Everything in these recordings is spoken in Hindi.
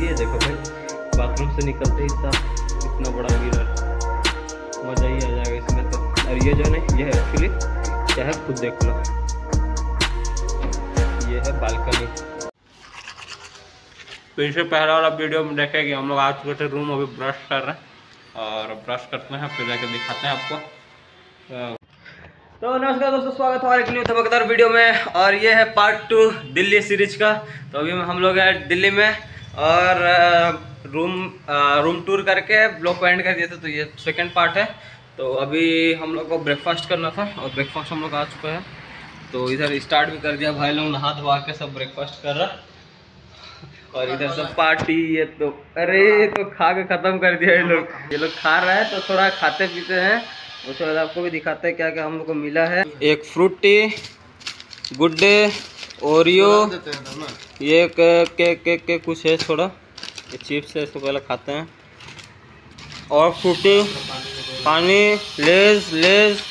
ये देखो भाई, बाथरूम से निकलते ही साफ इतना बड़ा मिरर, मज़ा ही आ जाएगा इसमें तो। और ये जो है ना, ये है एक्चुअली क्या है खुद देख लो, ये है बालकनी। तो इससे पहला वाला वीडियो में देखे कि हम लोग आ चुके थे रूम, अभी ब्रश कर रहे हैं और ब्रश करते हैं फिर जाकर दिखाते हैं आपको। तो नमस्कार दोस्तों, स्वागत है हमारे एक न्यू धमाकेदार वीडियो में। और ये है पार्ट 2 दिल्ली सीरीज का। तो अभी हम लोग हैं दिल्ली में और रूम टूर करके ब्लॉग को एंड कर दिए थे, तो ये सेकंड पार्ट है। तो अभी हम लोग को ब्रेकफास्ट करना था और ब्रेकफास्ट हम लोग आ चुका है। तो इधर स्टार्ट भी कर दिया, भाई लोग नहा धोवा के सब ब्रेकफास्ट कर रहा और इधर सब पार्टी। ये तो अरे तो खा के ख़त्म कर दिया ये लोग खा रहा है, तो थोड़ा खाते पीते हैं, उसके बाद आपको भी दिखाते हैं क्या क्या हम लोग को मिला है। एक फ्रूटी, गुड डे, ओरियो, ये के कुछ है थोड़ा, ये चिप्स है, इसको पहले खाते हैं। और फ्रूटी, पानी, लेज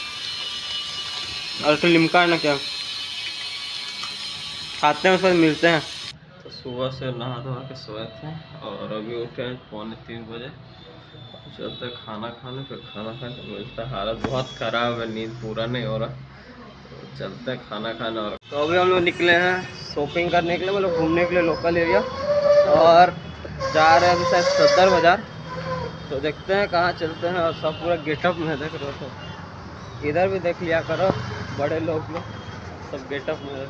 और तो लिमका है ना, क्या खाते हैं उसके बाद मिलते हैं। तो सुबह से नहा धोवा के सोए थे और अभी उठे हैं 2:45 बजे। चलते खाना खाने, फिर खाना खाने मिलता है। हालत बहुत ख़राब है, नींद पूरा नहीं हो रहा, तो चलते हैं खाना खाने। और तो अभी हम लोग निकले हैं शॉपिंग करने के लिए, मतलब घूमने के लिए लोकल एरिया, और जा रहे हैं अभी शायद सदर बाज़ार। तो देखते हैं कहाँ चलते हैं। और सब पूरा गेटअप में देख रहे हो, तो इधर भी देख लिया करो, बड़े लोग सब गेटअप में।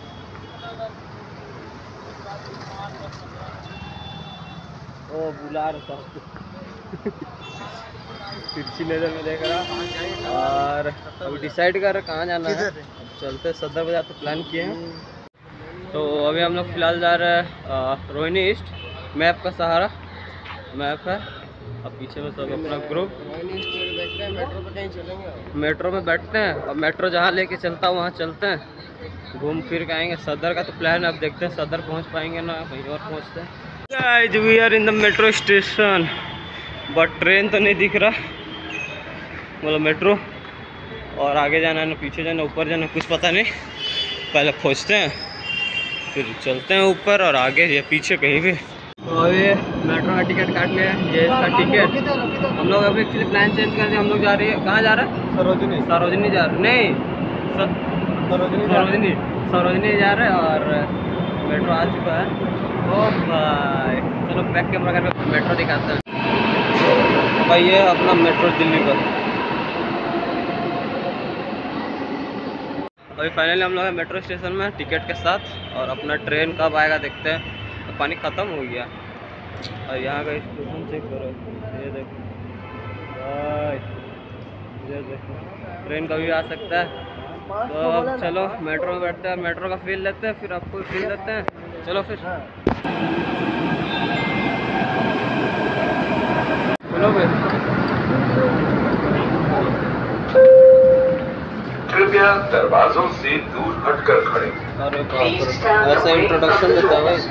ओ बुला रहा तिरछी नज़र में देख रहा। और अभी डिसाइड कर रहे कहाँ जाना है। चलते सदर बाजार तो प्लान किए हैं। तो अभी हम लोग फ़िलहाल जा रहे हैं रोहिणी ईस्ट। मैप का सहारा मैप है, और पीछे में सब अपना ग्रुप। मेट्रो पे कहीं चलेंगे, मेट्रो में बैठते हैं और मेट्रो जहाँ लेके चलता वहाँ चलते हैं, घूम फिर के आएंगे। सदर का तो प्लान है, अब देखते हैं सदर पहुँच पाएंगे ना कहीं और पहुँचते हैं। Guys we are in the metro station, but train तो नहीं दिख रहा, मतलब मेट्रो। और आगे जाना है ना पीछे जाना, ऊपर जाना, कुछ पता नहीं। पहले खोजते हैं फिर चलते हैं ऊपर और आगे या पीछे कहीं भी। तो अभी मेट्रो का टिकट काट लिया है, ये इसका टिकट। हम लोग अभी एक्चुअली प्लान चेंज कर दिया, हम लोग जा रहे हैं, कहाँ जा रहे हैं? सरोजनी जा रहे, नहीं सरोजनी जा रहे हैं। और मेट्रो आ चुका है। ओ भाई चलो बैक कैमरा करके मेट्रो दिखाते हैं। भाई ये अपना मेट्रो दिल्ली का। अभी फाइनली हम लोग हैं मेट्रो स्टेशन में टिकट के साथ, और अपना ट्रेन कब आएगा देखते हैं। तो पानी ख़त्म हो गया और यहाँ का स्टेशन चेक करो, ये देखो भाई, ये देखो ट्रेन कभी आ सकता है। तो अब चलो मेट्रो में बैठते हैं, मेट्रो का फील लेते हैं, फिर आपको फील देते हैं। चलो फिर चलो फिर। कृपया दरवाजों से दूर हटकर खड़े। अरे ऐसा इंट्रोडक्शन देता है भाई।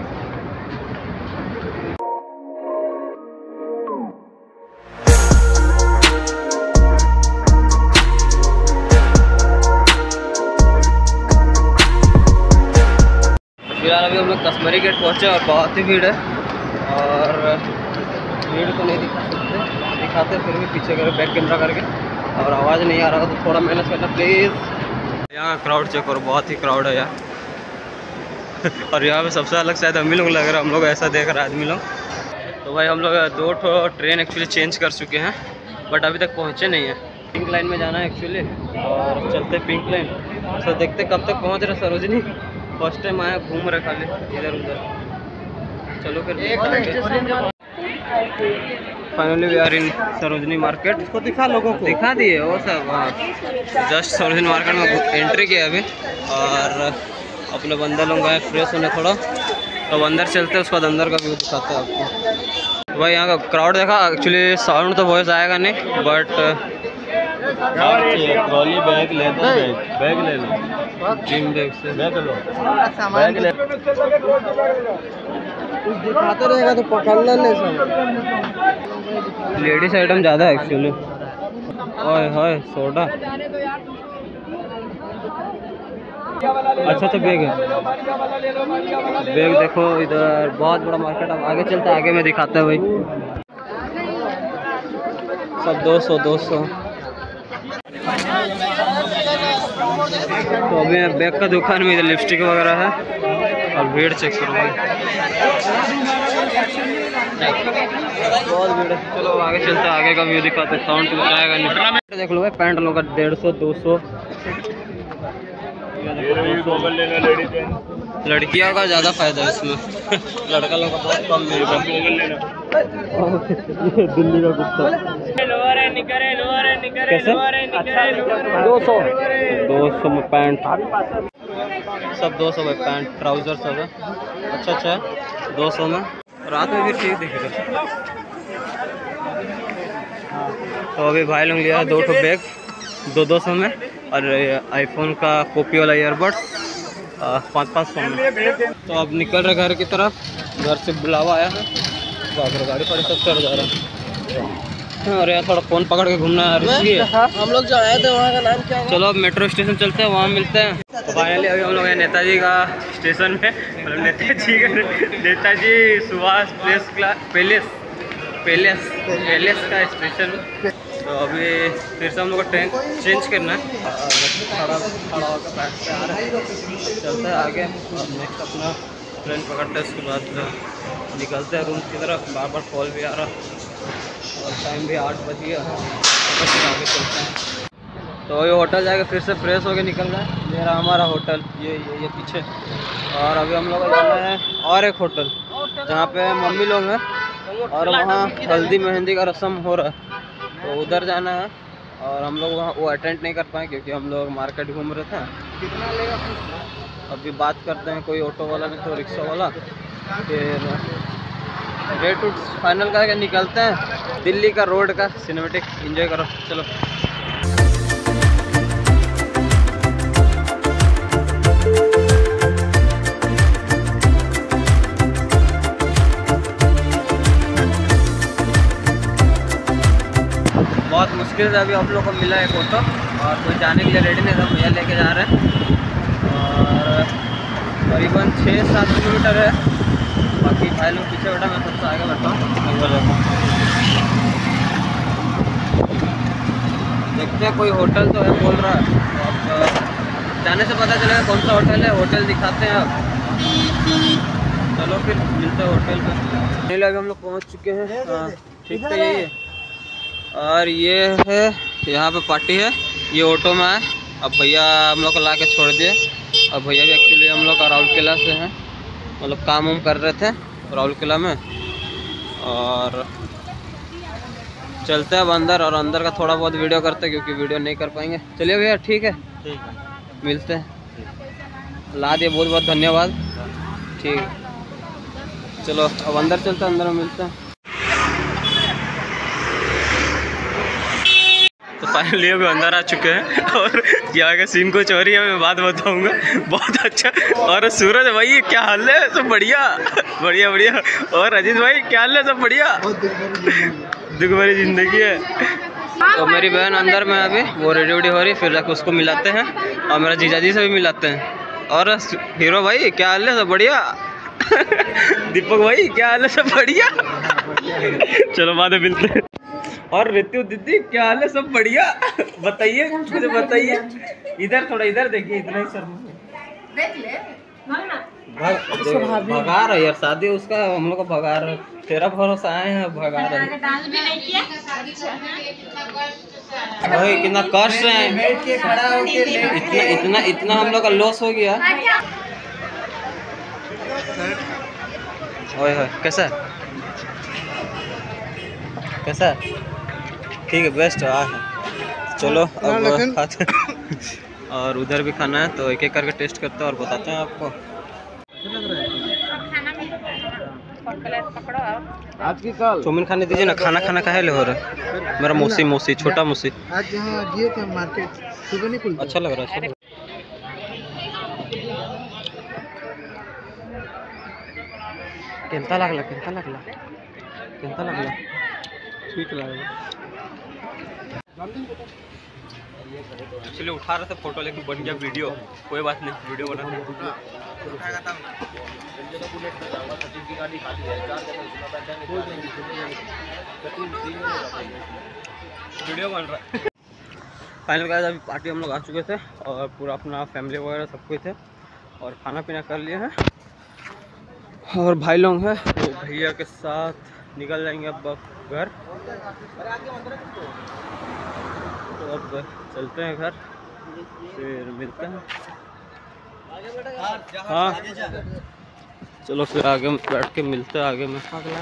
फिलहाल अभी हम लोग कश्मीरी गेट पहुँचे और बहुत ही भीड़ है, और भीड़ को नहीं दिखा सकते, दिखाते फिर भी पीछे कर बैक कैमरा करके। और आवाज़ नहीं आ रहा तो थोड़ा मेहनत करना प्लीज़। यहाँ क्राउड चेक करो, बहुत ही क्राउड है यहाँ। और यहाँ पे सबसे अलग शायद हम लोग लग रहा है, हम लोग ऐसा देख रहे हैं आदमी लोग। तो भाई हम लोग 2 ट्रेन एक्चुअली चेंज कर चुके हैं, बट अभी तक पहुँचे नहीं हैं। पिंक लाइन में जाना है एक्चुअली, और चलते पिंक लाइन। तो देखते कब तक पहुँच रहे सरोजनी। फर्स्ट टाइम आया, घूम रहे खाली इधर उधर। चलो फिर finally we are in Sarojini market. इसको दिखा, लोगों को दिखा दिए वो सब। हाँ जस्ट सरोजनी मार्केट में एंट्री किया अभी, और अपने बंदर लोग गए फ्रेश होने थोड़ा। तो अंदर चलते हैं, उसके बाद अंदर का व्यू दिखाते हैं आपको। भाई यहाँ का क्राउड देखा, एक्चुअली साउंड तो वॉइस आएगा नहीं, बट ट्रॉली बैग लेते हैं, बैग ले लो, जिम बैग से बैग लो, बैग ले कुछ दिखाते रहेगा तो पकड़ना नहीं सब। लेडीज आइटम ज़्यादा है एक्चुअली। ओए होए सोडा, अच्छा अच्छा बैग है। बैग देखो इधर बहुत बड़ा मार्केट। अब आगे चलते आगे में दिखाता है भाई। सब 200। तो अभी बैग का दुकान में इधर लिपस्टिक वगैरह है और भीड़ चेक करो भाई, बहुत भीड़ है। चलो आगे चलते आगे का व्यू दिखाते। साउंड कुछ आएगा नहीं। देख लो भाई पैंट लोग का 150 200। लड़कियों का ज़्यादा फायदा है इसमें। लड़का लोग का बहुत कम मिलेगा। दिल्ली का कुत्ता कैसे? 200 में पैंट, सब 200 में पैंट ट्राउजर सब है। अच्छा 200 में। रात में भी ठीक दिखेगा। तो अभी भाई लोग लिया 2 ठो बैग 200 में और आईफोन का कॉपी वाला ईयरबड्स 500 में। तो अब निकल रहे घर की तरफ। घर से बुलावा आया है, गाड़ी पर सब चढ़ जा रहा है। और यार थोड़ा फ़ोन पकड़ के घूमना रिस्की है। हम लोग जो आए थे वहाँ का नाम क्या है? चलो अब मेट्रो स्टेशन चलते हैं, वहाँ मिलते हैं। तो फाइनली अभी हम लोग हैं नेताजी का स्टेशन में। मतलब नेताजी सुभाष पैलेस का स्टेशन। तो अभी फिर से हम लोग को ट्रेन चेंज करना है। खड़ा होकर बैठ से आ रहा है। चलते हैं आगे और नेक्स्ट अपना ट्रेन पकड़ते हैं। उसके बाद निकलते हैं रूम की तरफ। बार कॉल भी आ रहा और टाइम भी 8 बज गया। तो फिर आगे चलते हैं। तो ये होटल जाके फिर से फ्रेश होके निकल रहा है। ये रहा हमारा होटल, ये पीछे। और अभी हम लोग जाना है और एक होटल जहाँ पे मम्मी लोग हैं और वहाँ हल्दी मेहंदी का रस्म हो रहा है। तो उधर जाना है और हम लोग वहाँ वो अटेंड नहीं कर पाए क्योंकि हम लोग मार्केट घूम रहे थे। कितना लेगा? अभी बात करते हैं कोई ऑटो वाला नहीं तो रिक्शा वाला। फिर रेट फाइनल करके निकलते हैं। दिल्ली का रोड का सिनेमेटिक एंजॉय करो। चलो बहुत मुश्किल से अभी हम लोग को मिला एक ऑटो और कोई जाने के लिए रेडी नहीं था। भैया लेके जा रहे हैं और करीबन 6-7 किलोमीटर है। बाकी भाई लोग पीछे बैठा, मैं सबसे आगे बैठा हूँ। देखते हैं कोई होटल तो है बोल रहा है। तो अब जाने से पता चलेगा कौन सा होटल है। होटल दिखाते हैं अब। चलो फिर मिलते हैं होटल पर। नहीं अभी हम लोग पहुँच चुके हैं। हाँ ठीक है यही है। और ये है यहाँ पे पार्टी है। ये ऑटो में है। अब भैया हम लोग को ला के छोड़ दिए। अब भैया भी एक्चुअली हम लोग का राउरकेला से हैं, मतलब काम वाम कर रहे थे राउरकेला में। और चलते हैं अब अंदर और अंदर का थोड़ा बहुत वीडियो करते हैं क्योंकि वीडियो नहीं कर पाएंगे। चलिए भैया ठीक है मिलते हैं। ला दिए, बहुत बहुत धन्यवाद। ठीक है चलो अब अंदर चलते हैं, अंदर में मिलते हैं। तो फाइनली अभी अंदर आ चुके हैं और यहाँ का सीन कुछ और ही है, मैं बात बताऊंगा। बहुत अच्छा। और सूरज भाई क्या हाल है? सब बढ़िया बढ़िया बढ़िया। और अजीत भाई क्या हाल है? सब बढ़िया। दुख भरी जिंदगी है। तो मेरी बहन अंदर में अभी वो रेडी वेडी हो रही, फिर जाकर उसको मिलाते हैं और मेरा जीजाजी से भी मिलाते हैं। और हीरो भाई क्या हाल है? सब बढ़िया। दीपक भाई क्या हाल है? सब बढ़िया। चलो बाद में मिलते हैं। और ऋतु दीदी क्या हाल है? सब बढ़िया। बताइए मुझे बताइए। इधर थोड़ा इधर देखिए, इतना ही सर भगा रहा है यार। शादी उसका हम लोग को भगा रहा है। तेरा भरोसा आए हैं भगा रहा है। भाई कितना कष्ट है। इतना हम लोग का लॉस हो गया। ओए होए कैसा कैसा? ठीक है बेस्ट है। चलो अब खाते और उधर भी खाना है तो एक एक करके टेस्ट करते हैं और बताते हैं आपको। आज की कल चाउमीन खाने दीजिए ना। खाना खाना काहे ले हो रहा है? मेरा मौसी छोटा मौसी आज जहाँ गए थे मार्केट सुबह नहीं खुलता। अच्छा लग रहा है। केंता लागला स्वीट लागला। एक्चुअली उठा रहे थे फोटो, लेकिन बन गया वीडियो। कोई बात नहीं, वीडियो बना वीडियो बन रहा है। फाइनल गाइस अभी पार्टी हम लोग आ चुके थे और पूरा अपना फैमिली वगैरह सब कुछ थे और खाना पीना कर लिए हैं और भाई लोग हैं तो भैया के साथ निकल जाएंगे अब घर। तो अब चलते हैं घर, फिर मिलते हैं। हाँ चलो फिर आगे बैठ के मिलते हैं आगे में।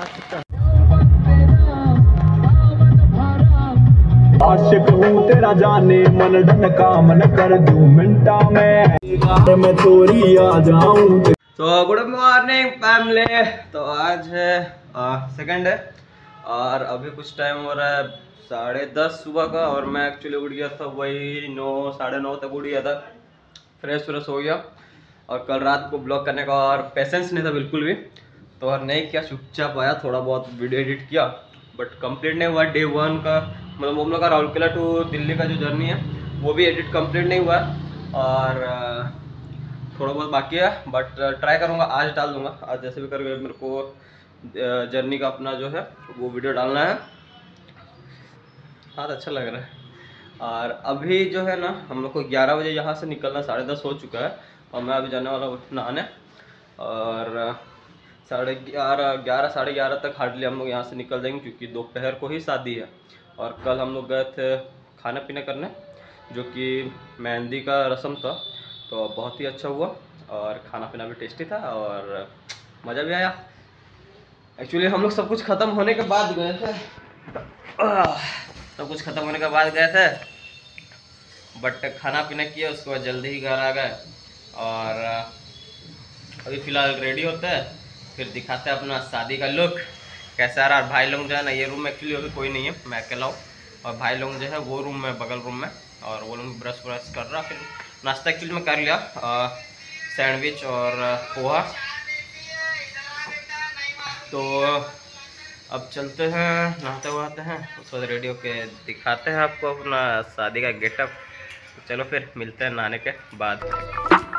आशिक हूँ तेरा जाने मन धन काम न कर दूं मिनटा में मैं चोरी आ जाऊं। तो गुड मॉर्निंग फैमिली। तो आज है सेकंड है और अभी कुछ टाइम हो रहा है 10:30 सुबह का और मैं एक्चुअली उठ गया था वही 9 साढ़े 9 तक उठ गया था। फ्रेश हो गया और कल रात को ब्लॉग करने का और पेशेंस नहीं था बिल्कुल भी, तो और नहीं किया, चुपचाप आया, थोड़ा बहुत वीडियो एडिट किया बट कंप्लीट नहीं हुआ। डे 1 का मतलब हम लोग का राउरकेला टू दिल्ली का जो जर्नी है वो भी एडिट कंप्लीट नहीं हुआ और थोड़ा बहुत बाकी है बट ट्राई करूँगा, आज डाल दूँगा। आज जैसे भी करके मेरे को जर्नी का अपना जो है वो वीडियो डालना है। हाँ अच्छा लग रहा है। और अभी जो है ना हम लोग को 11 बजे यहाँ से निकलना, 10:30 हो चुका है और मैं अभी जाने वाला हूँ नहाने और 11:30 साढ़े 11 तक हार्डली हम लोग यहाँ से निकल जाएंगे क्योंकि दोपहर को ही शादी है। और कल हम लोग गए थे खाना पीना करने जो कि मेहंदी का रस्म था, तो बहुत ही अच्छा हुआ और खाना पीना भी टेस्टी था और मज़ा भी आया। एक्चुअली हम लोग सब कुछ ख़त्म होने के बाद गए थे, बट खाना पीना किया उसके बाद जल्दी ही घर आ गए और अभी फ़िलहाल रेडी होते हैं, फिर दिखाते हैं अपना शादी का लुक कैसा आ रहा है। भाई लोग जो है ना, ये रूम में एक्चुअली अभी कोई नहीं है, मैं अकेला हूँ और भाई लोग जो है वो रूम में बगल रूम में और वो लोग ब्रश कर रहा। फिर नाश्ता एक्चुअली में कर लिया, सैंडविच और पोहा। तो अब चलते हैं, नहाते हुआते हैं, उसके बाद रेडी होके दिखाते हैं आपको अपना शादी का गेटअप। चलो फिर मिलते हैं नहाने के बाद।